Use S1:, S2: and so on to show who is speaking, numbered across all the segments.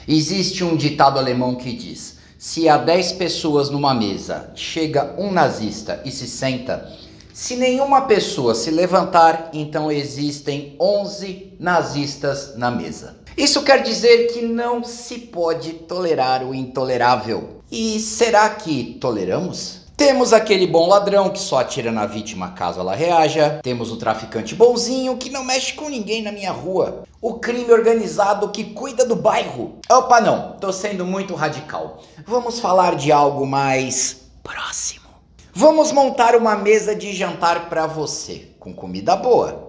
S1: Existe um ditado alemão que diz: se há 10 pessoas numa mesa, chega um nazista e se senta, se nenhuma pessoa se levantar, então existem 11 nazistas na mesa. Isso quer dizer que não se pode tolerar o intolerável. E será que toleramos? Temos aquele bom ladrão que só atira na vítima caso ela reaja. Temos o traficante bonzinho que não mexe com ninguém na minha rua. O crime organizado que cuida do bairro. Opa, não, tô sendo muito radical. Vamos falar de algo mais próximo. Vamos montar uma mesa de jantar para você, com comida boa.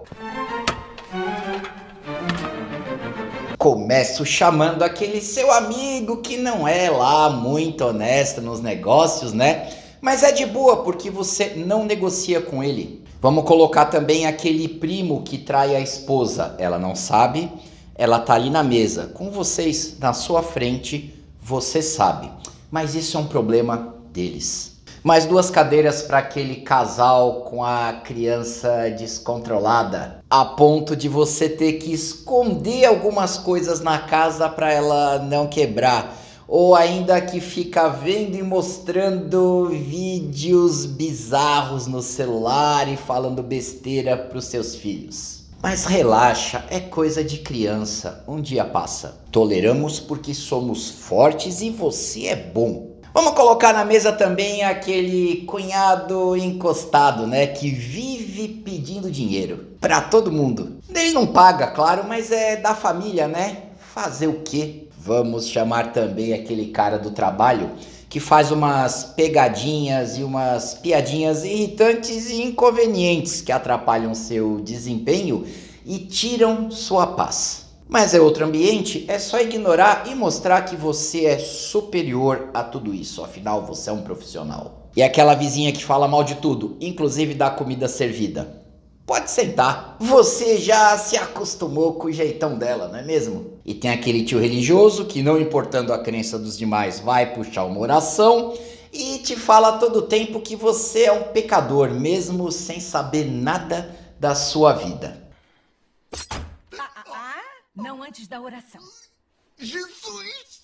S1: Começo chamando aquele seu amigo que não é lá muito honesto nos negócios, né? Mas é de boa porque você não negocia com ele. Vamos colocar também aquele primo que trai a esposa. Ela não sabe, ela tá ali na mesa com vocês na sua frente, você sabe. Mas isso é um problema deles. Mais 2 cadeiras para aquele casal com a criança descontrolada, a ponto de você ter que esconder algumas coisas na casa para ela não quebrar, ou ainda que fica vendo e mostrando vídeos bizarros no celular e falando besteira para os seus filhos. Mas relaxa, é coisa de criança, um dia passa. Toleramos porque somos fortes e você é bom. Vamos colocar na mesa também aquele cunhado encostado, né? Que vive pedindo dinheiro para todo mundo. Ele não paga, claro, mas é da família, né? Fazer o quê? Vamos chamar também aquele cara do trabalho que faz umas pegadinhas e umas piadinhas irritantes e inconvenientes que atrapalham seu desempenho e tiram sua paz. Mas é outro ambiente, é só ignorar e mostrar que você é superior a tudo isso. Afinal, você é um profissional. E aquela vizinha que fala mal de tudo, inclusive da comida servida. Pode sentar. Você já se acostumou com o jeitão dela, não é mesmo? E tem aquele tio religioso que, não importando a crença dos demais, vai puxar uma oração e te fala a todo tempo que você é um pecador, mesmo sem saber nada da sua vida.
S2: Não antes da oração.
S3: Jesus!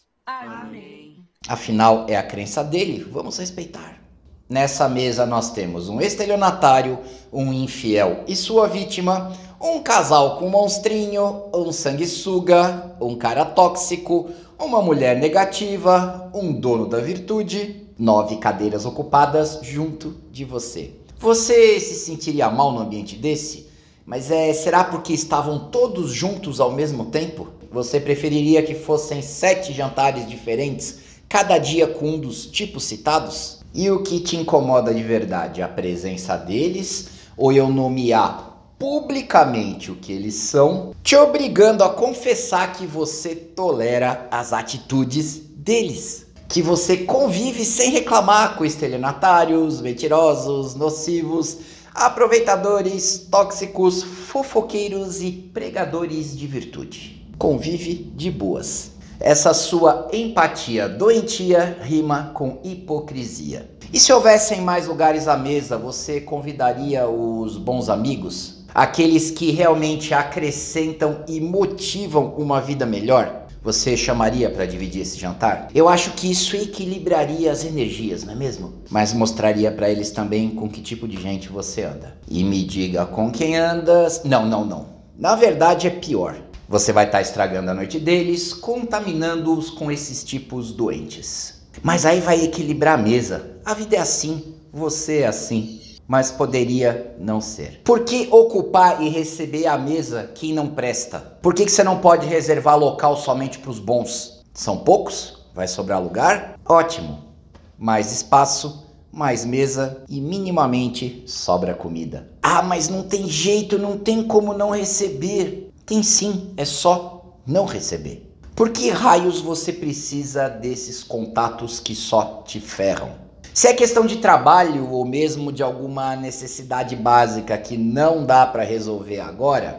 S2: Amém.
S1: Afinal, é a crença dele, vamos respeitar. Nessa mesa nós temos um estelionatário, um infiel e sua vítima, um casal com monstrinho, um sanguessuga, um cara tóxico, uma mulher negativa, um dono da virtude, 9 cadeiras ocupadas junto de você. Você se sentiria mal num ambiente desse? Mas será porque estavam todos juntos ao mesmo tempo? Você preferiria que fossem 7 jantares diferentes, cada dia com um dos tipos citados? E o que te incomoda de verdade? A presença deles ou eu nomear publicamente o que eles são, te obrigando a confessar que você tolera as atitudes deles? Que você convive sem reclamar com estelionatários, mentirosos, nocivos, aproveitadores, tóxicos, fofoqueiros e pregadores de virtude. Convive de boas. Essa sua empatia doentia rima com hipocrisia. E se houvessem mais lugares à mesa, você convidaria os bons amigos? Aqueles que realmente acrescentam e motivam uma vida melhor? Você chamaria para dividir esse jantar? Eu acho que isso equilibraria as energias, não é mesmo? Mas mostraria para eles também com que tipo de gente você anda. E me diga com quem andas... Não. Na verdade é pior. Você vai estar estragando a noite deles, contaminando-os com esses tipos doentes. Mas aí vai equilibrar a mesa. A vida é assim, você é assim. Mas poderia não ser. Por que ocupar e receber à mesa quem não presta? Por que você não pode reservar local somente para os bons? São poucos? Vai sobrar lugar? Ótimo. Mais espaço, mais mesa e minimamente sobra comida. Ah, mas não tem jeito, não tem como não receber. Tem sim, é só não receber. Por que raios você precisa desses contatos que só te ferram? Se é questão de trabalho ou mesmo de alguma necessidade básica que não dá para resolver agora,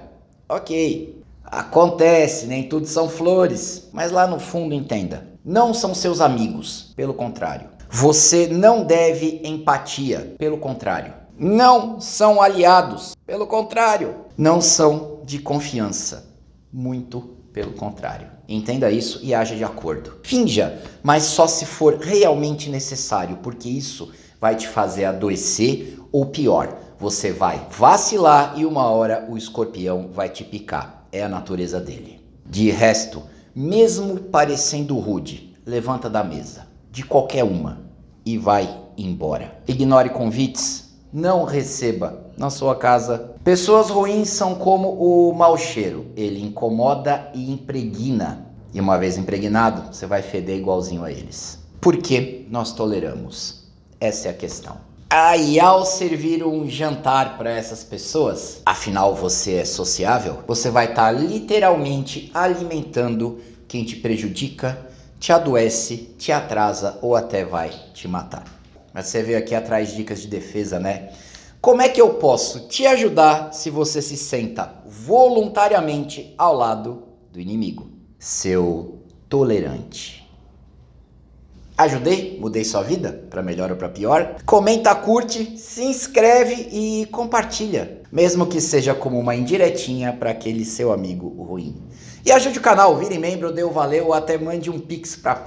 S1: ok, acontece, nem tudo são flores, mas lá no fundo entenda, não são seus amigos, pelo contrário. Você não deve empatia, pelo contrário. Não são aliados, pelo contrário. Não são de confiança, muito Pelo contrário, entenda isso e haja de acordo. Finja, mas só se for realmente necessário, porque isso vai te fazer adoecer ou pior, você vai vacilar e uma hora o escorpião vai te picar. É a natureza dele. De resto, mesmo parecendo rude, levanta da mesa, de qualquer uma, e vai embora. Ignore convites, não receba na sua casa. Pessoas ruins são como o mau cheiro, ele incomoda e impregna. E uma vez impregnado, você vai feder igualzinho a eles. Por que nós toleramos? Essa é a questão. E ao servir um jantar para essas pessoas, afinal você é sociável, você vai estar literalmente alimentando quem te prejudica, te adoece, te atrasa ou até vai te matar. Mas você veio aqui atrás de dicas de defesa, né? Como é que eu posso te ajudar se você se senta voluntariamente ao lado do inimigo? Seu tolerante. Ajudei? Mudei sua vida? Para melhor ou para pior? Comenta, curte, se inscreve e compartilha. Mesmo que seja como uma indiretinha para aquele seu amigo ruim. E ajude o canal, vire membro, dê o valeu ou até mande um pix para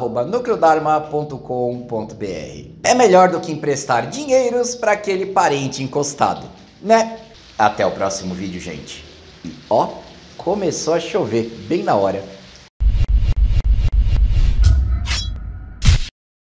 S1: pix@nucleodharma.com.br. É melhor do que emprestar dinheiros para aquele parente encostado, né? Até o próximo vídeo, gente. E ó, começou a chover bem na hora.